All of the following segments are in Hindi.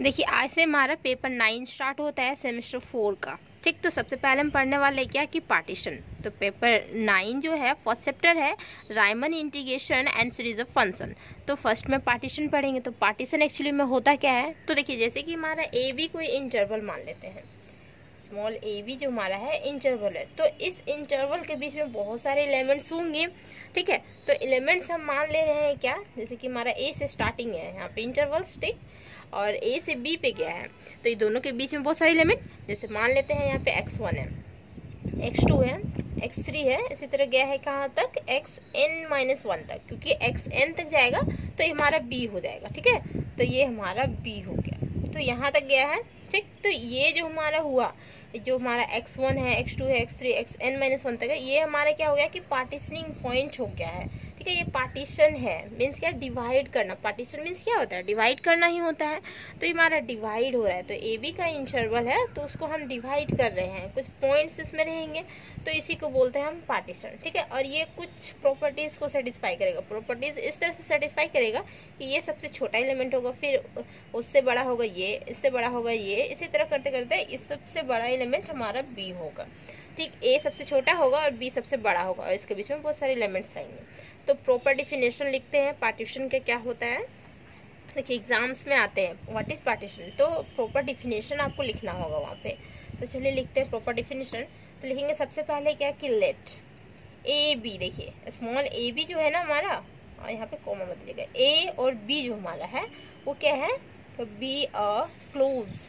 देखिए आज से हमारा पेपर 9 स्टार्ट होता है सेमेस्टर 4 का। ठीक, तो सबसे पहले हम पढ़ने वाले क्या कि पार्टीशन। तो पेपर 9 जो है फर्स्ट चैप्टर है Riemann integration and series of function. तो फर्स्ट में पार्टीशन पढ़ेंगे। तो पार्टीशन एक्चुअली में होता क्या है, तो देखिए जैसे कि हमारा ए बी कोई इंटरवल मान लेते हैं, स्मॉल ए बी जो हमारा है इंटरवल है, तो इस इंटरवल के बीच में बहुत सारे एलिमेंट्स होंगे। ठीक है, तो एलिमेंट्स हम मान ले रहे हैं क्या, जैसे कि हमारा ए से स्टार्टिंग है यहाँ पे इंटरवल्स, ठीक, और ए से बी पे गया है, तो ये दोनों के बीच में बहुत सारे एलिमेंट, जैसे मान लेते हैं यहाँ पे x1 है, x2 है, x3 है, इसी तरह गया है कहाँ तक xn-1 तक, क्योंकि xn तक जाएगा तो ये हमारा b हो जाएगा। ठीक है, तो ये हमारा b हो गया, तो यहाँ तक गया है। ठीक, तो ये जो हमारा हुआ, जो हमारा x1 है, x2 है, x3, xn-1 तक है, ये हमारा क्या हो गया कि पार्टीशनिंग पॉइंट हो गया है। ठीक है, ये पार्टीशन है, मीन्स क्या, डिवाइड करना। पार्टीशन मीन्स क्या होता है, डिवाइड करना ही होता है। तो ये हमारा डिवाइड हो रहा है, तो ए बी का इंटरवल है तो उसको हम डिवाइड कर रहे हैं, कुछ पॉइंट्स इसमें रहेंगे, तो इसी को बोलते हैं हम पार्टीशन। ठीक है, और ये कुछ प्रॉपर्टीज को सेटिस्फाई करेगा। प्रॉपर्टीज इस तरह से सेटिस्फाई करेगा कि ये सबसे छोटा एलिमेंट होगा, फिर उससे बड़ा होगा ये, इससे बड़ा होगा ये, इसी तरह करते करते इस सबसे बड़ा एलिमेंट हमारा बी होगा। ठीक, ए सबसे छोटा होगा और बी सबसे बड़ा होगा, और इसके बीच में बहुत सारे एलिमेंट्स आएंगे। तो प्रॉपर डिफिनेशन लिखते हैं पार्टीशन का क्या होता है। देखिए एग्जाम्स में आते हैं व्हाट इज पार्टीशन, तो प्रॉपर डिफिनेशन आपको लिखना होगा वहाँ पे। तो चलिए लिखते हैं प्रॉपर डिफिनेशन। तो लिखेंगे सबसे पहले क्या कि लेट ए बी, देखिए स्मॉल ए बी जो है ना हमारा, और यहाँ पे कोमा मत दीजिएगा, ए और बी जो हमारा है वो क्या है, तो be a close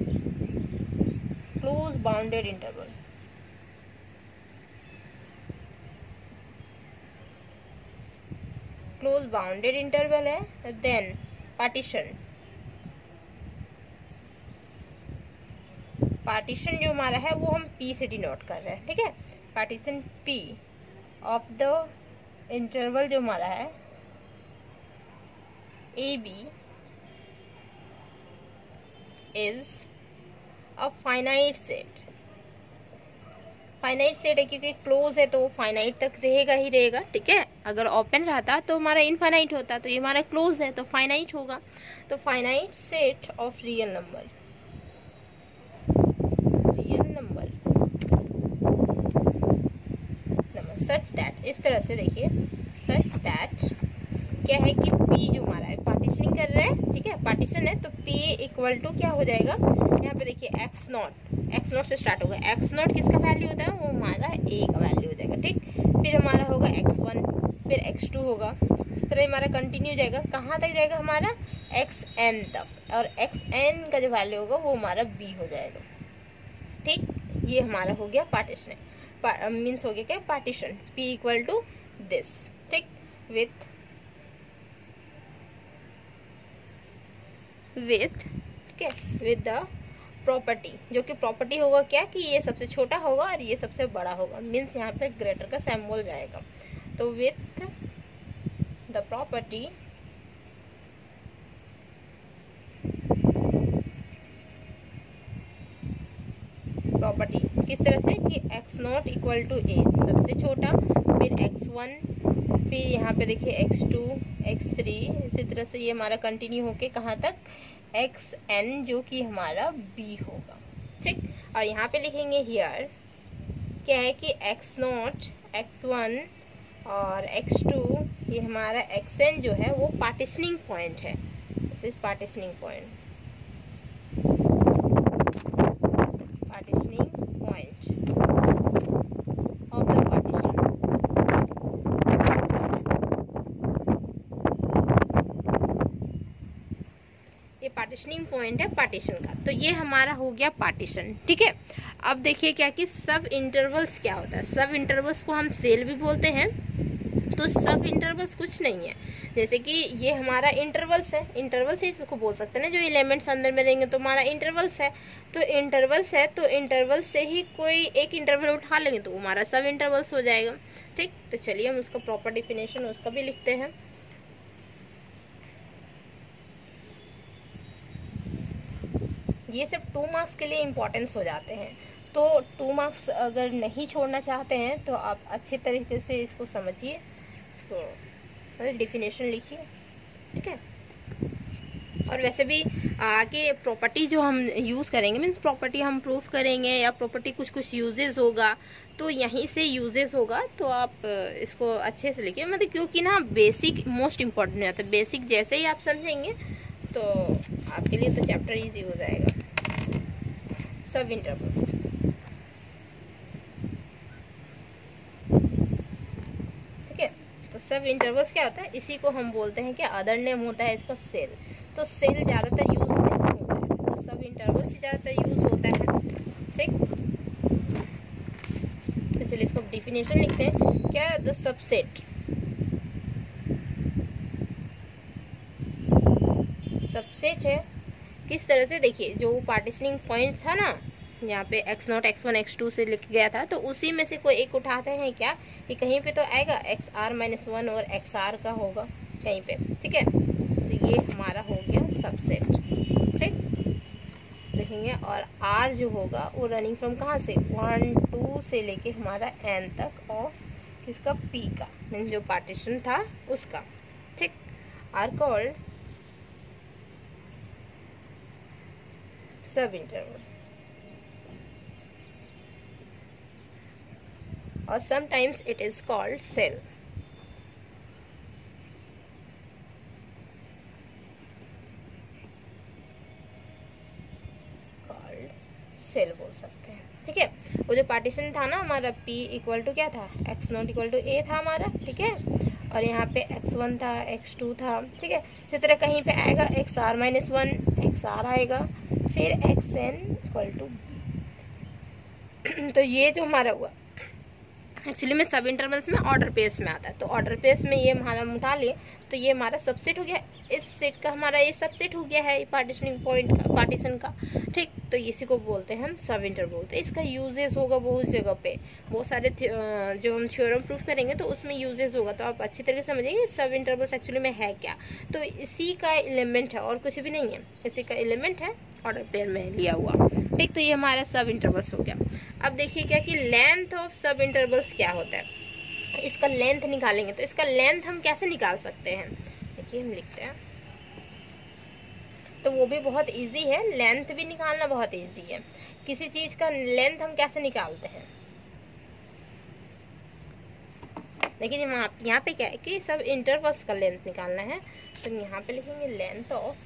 bounded interval. Close bounded interval है। देन पार्टीशन जो हमारा है वो हम P से डिनोट कर रहे हैं। ठीक है, partition P of the interval जो हमारा है a b is a finite set. Finite set है क्योंकि क्लोज है तो वो फाइनाइट तक रहेगा ही रहेगा। ठीक है, अगर ओपन रहता तो हमारा इनफाइनाइट होता, तो ये हमारा क्लोज है तो फाइनाइट होगा। तो finite set of real number such that, इस तरह से देखिए, सच दैट क्या है कि P जो हमारा है पार्टीशनिंग कर रहे हैं। ठीक है, पार्टीशन है तो P इक्वल टू क्या हो जाएगा, यहाँ पे देखिए x नॉट से स्टार्ट होगा। x नॉट किसका वैल्यू होता है, वो हमारा a का वैल्यू हो जाएगा। ठीक, फिर हमारा होगा x1, फिर x2 होगा, इस तरह हमारा कंटिन्यू जाएगा, कहाँ तक जाएगा हमारा xn तक, और xn का जो वैल्यू होगा वो हमारा b हो जाएगा। ठीक, ये हमारा हो गया पार्टीशन, मीन्स हो गया क्या partition, P equal to this. ठीक, विथ ठीक है, विद द प्रॉपर्टी, जो कि प्रॉपर्टी होगा क्या कि ये सबसे छोटा होगा और ये सबसे बड़ा होगा, मीन्स यहाँ पे ग्रेटर का सिंबल जाएगा। तो विथ द प्रॉपर्टी किस तरह से कि x not equal to a सबसे छोटा, फिर x1, फिर यहाँ पे देखिए x2, x3, इसी तरह से ये हमारा कंटिन्यू होके कहाँ तक xn जो कि हमारा b होगा। ठीक, और यहाँ पे लिखेंगे हियर क्या है कि x नॉट, x1 और x2, ये हमारा xn जो है वो पार्टीशनिंग पॉइंट है। This is partitioning point, of the partition. ये पार्टीशनिंग पॉइंट है पार्टीशन का, तो ये हमारा हो गया पार्टीशन। ठीक है, अब देखिए क्या कि सब इंटरवल्स क्या होता है। सब इंटरवल्स को हम सेल भी बोलते हैं। तो सब इंटरवल्स कुछ नहीं है, जैसे कि ये हमारा इंटरवल्स है, इंटरवल्स ही इसको बोल सकते हैं ना, जो एलिमेंट्स अंदर में रहेंगे तो हमारा इंटरवल्स है। तो इंटरवल्स है तो इंटरवल से ही कोई एक इंटरवल उठा लेंगे तो हमारा सब इंटरवल्स हो जाएगा। ठीक, तो चलिए हम उसका प्रॉपर डिफिनेशन उसका भी लिखते हैं। ये सब 2 मार्क्स के लिए इम्पोर्टेंस हो जाते हैं, तो 2 मार्क्स अगर नहीं छोड़ना चाहते हैं तो आप अच्छे तरीके से इसको समझिए, इसको डिफिनेशन लिखिए। ठीक है, और वैसे भी आगे प्रॉपर्टी जो हम यूज़ करेंगे, मीन्स प्रॉपर्टी हम प्रूफ करेंगे या प्रॉपर्टी कुछ यूजेस होगा, तो यहीं से यूजेस होगा। तो आप इसको अच्छे से लिखिए, मतलब क्योंकि ना बेसिक मोस्ट इम्पॉर्टेंट हो जाता है। बेसिक जैसे ही आप समझेंगे तो आपके लिए तो चैप्टर इजी हो जाएगा। सब इंटरवल्स, ठीक है। तो सब इंटरवल्स क्या होता है, इसी को हम बोलते हैं कि अदर नेम होता है इसका सेल। तो सेल ज़्यादातर यूज नहीं होता है, तो सब इंटरवल्स ही ज़्यादातर यूज होता है, ठीक। तो चलिए इसको डिफिनेशन लिखते हैं। क्या द सबसेट, सबसेट है किस तरह से, देखिए जो पार्टीशनिंग पॉइंट था ना यहाँ पे x0 x1 x2 से लिख गया था, तो उसी में से कोई एक उठाते हैं क्या, कि कहीं पे तो आएगा xr-1 और xr का होगा कहीं पे, ठीक है। तो ये हमारा हो गया सबसेट, ठीक, लिखेंगे। और r जो होगा वो रनिंग फ्रॉम कहाँ से, 1 2 से लेके हमारा n तक ऑफ किसका, p का, मीन जो पार्टीशन था उसका, ठीक। Are called sub interval, or sometimes it is called cell. Called cell बोल सकते हैं, ठीक है। वो जो पार्टीशन था ना हमारा p इक्वल टू क्या था, x0 इक्वल टू a था हमारा, ठीक है। और यहाँ पे x1 था, x2 था, ठीक है। इसी तरह कहीं पे आएगा xr-1 xr आएगा, फिर xn इक्वल टू b। तो ये जो हमारा हुआ एक्चुअली में सब इंटरवल्स में ऑर्डर पेयर्स में आता है। तो ऑर्डर पेयर्स में ये हमारा उठा लिए, तो ये हमारा सबसेट हो गया। इस सेट का हमारा ये सबसेट हो गया है पार्टीशनिंग पॉइंट का, पार्टीशन का, ठीक। तो इसी को बोलते हैं हम सब इंटरवल बोलते हैं। इसका यूजेस होगा बहुत जगह पे, बहुत सारे जो हम थ्योरम प्रूफ करेंगे तो उसमें यूजेस होगा। तो आप अच्छी तरीके से समझेंगे सब इंटरवल्स एक्चुअली में है क्या। तो इसी का एलिमेंट है और कुछ भी नहीं है, इसी का एलिमेंट है ऑर्डर पेयर में लिया हुआ, ठीक। तो ये हमारा सब इंटरवल्स हो गया। अब देखिए क्या कि लेंथ ऑफ सब इंटरवल्स क्या होता है, इसका लेंथ निकालेंगे। तो इसका लेंथ हम कैसे निकाल सकते हैं, देखिए हम लिखते हैं, तो वो भी बहुत इजी है, लेंथ भी निकालना बहुत इजी है। किसी चीज का लेंथ हम कैसे निकालते हैं, लेकिन यहाँ पे क्या है कि सब इंटरवल्स का लेंथ निकालना है। तो यहाँ पे लिखेंगे लेंथ ऑफ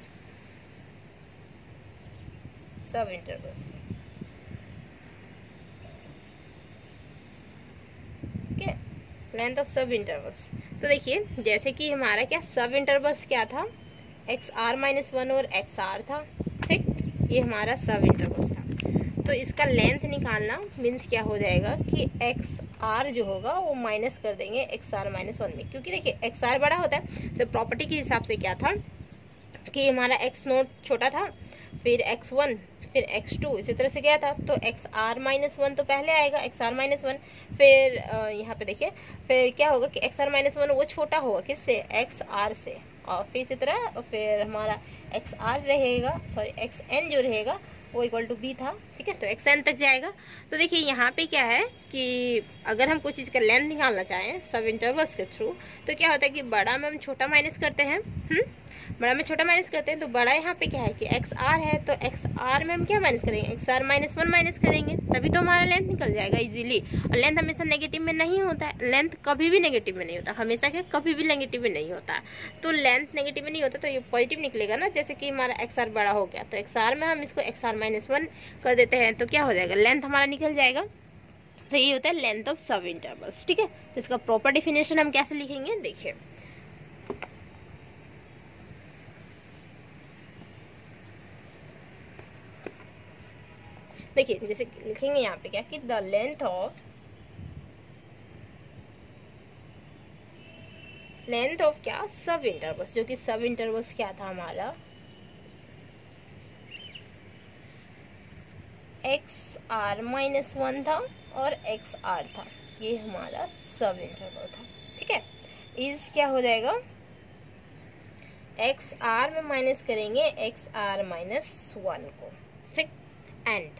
सब इंटरवल्स, ठीक है, लेंथ ऑफ सब इंटरवल्स। तो देखिए जैसे कि हमारा क्या सब इंटरवल्स क्या था, xr-1 और xr था, ठीक। ये हमारा सब इंटरवल्स था। तो इसका लेंथ निकालना मीन्स क्या हो जाएगा कि xr जो होगा वो माइनस कर देंगे xr-1 में, क्योंकि देखिए xr बड़ा होता है। तो प्रॉपर्टी के हिसाब से क्या था कि हमारा x0 छोटा था, फिर x1, फिर x2, इसी तरह से गया था। तो xr-1 तो पहले आएगा, xr-1, फिर यहाँ पे देखिए फिर क्या होगा कि xr-1 वो छोटा होगा किससे, xr से, और फिर इसी तरह फिर हमारा xr रहेगा, सॉरी xn जो रहेगा वो इक्वल टू b था, ठीक है। तो xn तक जाएगा। तो देखिए यहाँ पे क्या है कि अगर हम कुछ चीज़ का लेंथ निकालना चाहें सब इंटरवल्स के थ्रू, तो क्या होता है कि बड़ा में हम छोटा माइनस करते हैं, बड़ा में छोटा माइनस करते हैं। तो बड़ा यहाँ पे क्या है कि xr है, तो xr में हम क्या माइनस करेंगे, xr-1 माइनस करेंगे, तभी तो हमारा लेंथ निकल जाएगा इजीली। और लेंथ हमेशा नेगेटिव में नहीं होता है, लेंथ कभी भी नेगेटिव में नहीं होता, हमेशा क्या कभी भी नेगेटिव में नहीं होता। तो लेंथ नेगेटिव में नहीं होता तो ये पॉजिटिव निकलेगा ना। जैसे कि हमारा xr बड़ा हो गया, तो xr में हम इसको xr-1 कर देते हैं, तो क्या हो जाएगा, लेंथ हमारा निकल जाएगा। तो ये होता है लेंथ ऑफ सब इंटरवल्स, ठीक है। तो इसका प्रॉपर डिफिनेशन हम कैसे लिखेंगे, देखिए देखिए जैसे लिखेंगे यहाँ पे क्या कि द लेंथ ऑफ क्या, सब इंटरवल्स, जो कि सब इंटरवल्स क्या था हमारा xr-1 था और xr था, ये हमारा सब इंटरवल था, ठीक है। इस क्या हो जाएगा, xr में माइनस करेंगे xr-1 को, ठीक। And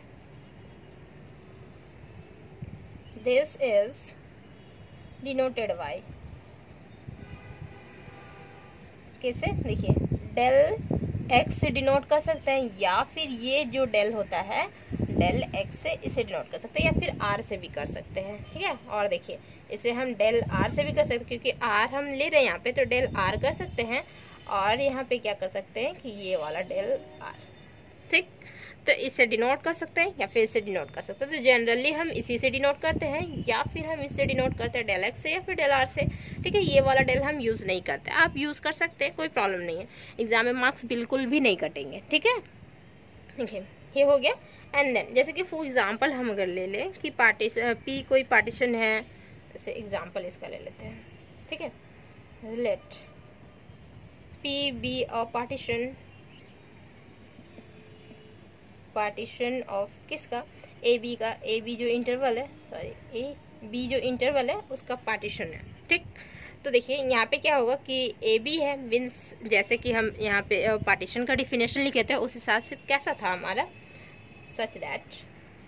this is denoted by, कैसे, देखिए del एक्स से डिनोट कर सकते हैं, या फिर ये जो डेल होता है डेल एक्स से इसे डिनोट कर सकते हैं, या फिर आर से भी कर सकते हैं। ठीक है, और देखिए इसे हम डेल आर से भी कर सकते हैं, क्योंकि आर हम ले रहे हैं यहाँ पे, तो डेल आर कर सकते हैं। और यहाँ पे क्या कर सकते हैं कि ये वाला डेल आर, ठीक, तो इससे डिनोट कर सकते हैं या फिर इससे डिनोट कर सकते हैं। तो जनरली हम इसी से डिनोट करते हैं, या फिर हम इससे डिनोट करते हैं डेल एक्स से या फिर डेल आर से। ठीक है, ये वाला डेल हम यूज़ नहीं करते, आप यूज़ कर सकते हैं, कोई प्रॉब्लम नहीं है, एग्जाम में मार्क्स बिल्कुल भी नहीं कटेंगे। ठीक है, देखिए ये हो गया। एंड देन जैसे कि फॉर एग्जांपल हम अगर ले लें कि पी कोई पार्टीशन है, जैसे एग्जांपल इसका ले लेते हैं। ठीक है, let P be a partition of किसका, ए बी का, ए बी जो इंटरवल है, सॉरी ए बी जो इंटरवल है उसका पार्टीशन है। ठीक, तो देखिए यहाँ पे क्या होगा कि ए बी है, मीन्स जैसे कि हम यहाँ पे पार्टीशन का डिफिनेशन लिखे थे उस हिसाब से कैसा था हमारा, such that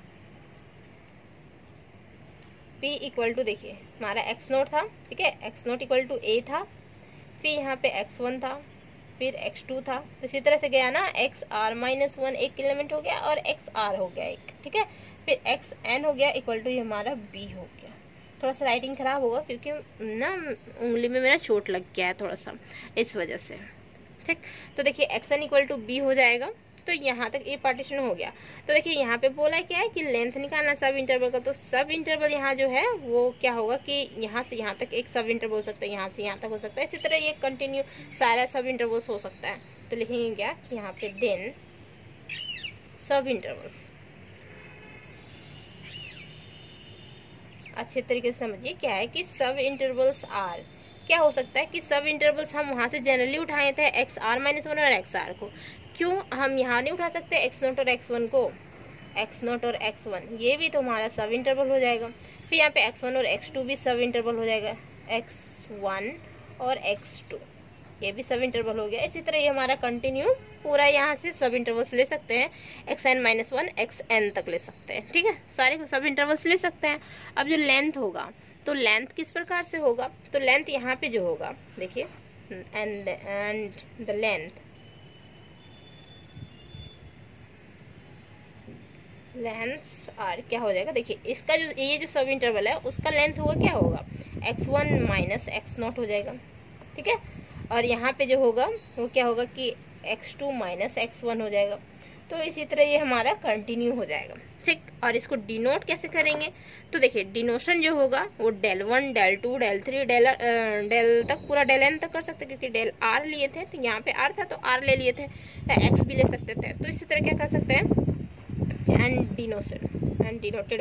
P equal to, देखिए हमारा x नोट था। ठीक है, x not equal to a था, फिर यहाँ पे x1 था, फिर x2 था, तो इसी तरह से गया ना, xr-1 एक एलिमेंट हो गया और xr हो गया एक। ठीक है, फिर xn हो गया इक्वल टू ये हमारा b हो गया। थोड़ा सा राइटिंग खराब होगा क्योंकि ना उंगली में मेरा चोट लग गया है थोड़ा सा, इस वजह से। ठीक, तो देखिए xn इक्वल टू b हो जाएगा। तो यहाँ तक ये पार्टीशन हो गया। तो देखिए यहाँ पे बोला क्या है कि लेंथ निकालना सब इंटरवल का, तो सब इंटरवल यहाँ जो है वो क्या होगा कि यहाँ से यहाँ तक एक सब इंटरवल हो सकता है, यहाँ से यहाँ तक हो सकता है, इसी तरह ये कंटिन्यू सारा सब इंटरवल्स हो सकता है। तो लिखेंगे क्या कि यहाँ पे देन सब इंटरवल्स, अच्छे तरीके से समझिए क्या है कि सब इंटरवल्स आर, क्या हो सकता है कि सब इंटरवल्स हम वहां से जनरली उठाए थे xr-1 और xr को, क्यों हम यहाँ नहीं उठा सकते x0 और x1 को, x0 और x1 ये भी तो हमारा सब इंटरवल हो जाएगा। फिर यहाँ पे x1 और x2 भी सब इंटरवल हो जाएगा, x1 और x2 ये भी सब इंटरवल हो गया। इसी तरह ये हमारा कंटिन्यू पूरा यहाँ से सब इंटरवल्स ले सकते हैं, xn-1 xn तक ले सकते हैं। ठीक है, सारे सब इंटरवल्स ले सकते हैं। अब जो लेंथ होगा, तो लेंथ किस प्रकार से होगा, तो लेंथ यहाँ पे जो होगा देखिए, एंड द लेंथ आर क्या हो जाएगा, देखिए इसका जो ये जो सब इंटरवल है उसका लेंथ होगा, क्या होगा x1 - x0 हो जाएगा। ठीक है, और यहाँ पे जो होगा वो क्या होगा कि x2 - x1 हो जाएगा। तो इसी तरह ये हमारा कंटिन्यू हो जाएगा। ठीक, और इसको डिनोट कैसे करेंगे, तो देखिए डिनोशन जो होगा वो डेल 1 डेल 2 डेल 3 डेल तक, पूरा डेल n तक कर सकते, क्योंकि डेल r लिए थे तो यहाँ पे r था तो r ले लिए थे, x भी ले सकते थे। तो इसी तरह क्या कर सकते हैं, एंड डिनोटेड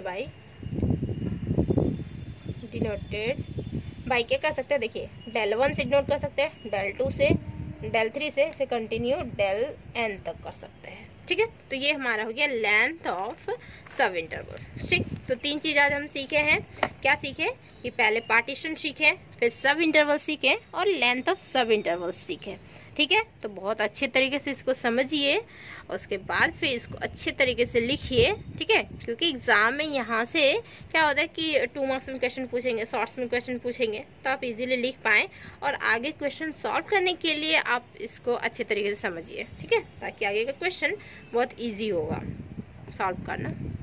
बाई क्या कर सकते हैं, देखिए डेल 1 से डिनोट कर सकते हैं, डेल 2 से, डेल 3 से कंटिन्यू डेल n तक कर सकते हैं। ठीक है, तो ये हमारा हो गया लेंथ ऑफ सब इंटरवल। ठीक, तो तीन चीज आज हम सीखे हैं। क्या सीखे कि पहले पार्टीशन सीखे, फिर सब इंटरवल सीखे और लेंथ ऑफ सब इंटरवल सीखे। ठीक है, तो बहुत अच्छे तरीके से इसको समझिए, उसके बाद फिर इसको अच्छे तरीके से लिखिए। ठीक है, क्योंकि एग्जाम में यहाँ से क्या होता है कि 2 मार्क्स में क्वेश्चन पूछेंगे, शॉर्ट्स में क्वेश्चन पूछेंगे, तो आप इजीली लिख पाएँ और आगे क्वेश्चन सॉल्व करने के लिए आप इसको अच्छे तरीके से समझिए। ठीक है, ताकि आगे का क्वेश्चन बहुत ईजी होगा सॉल्व करना।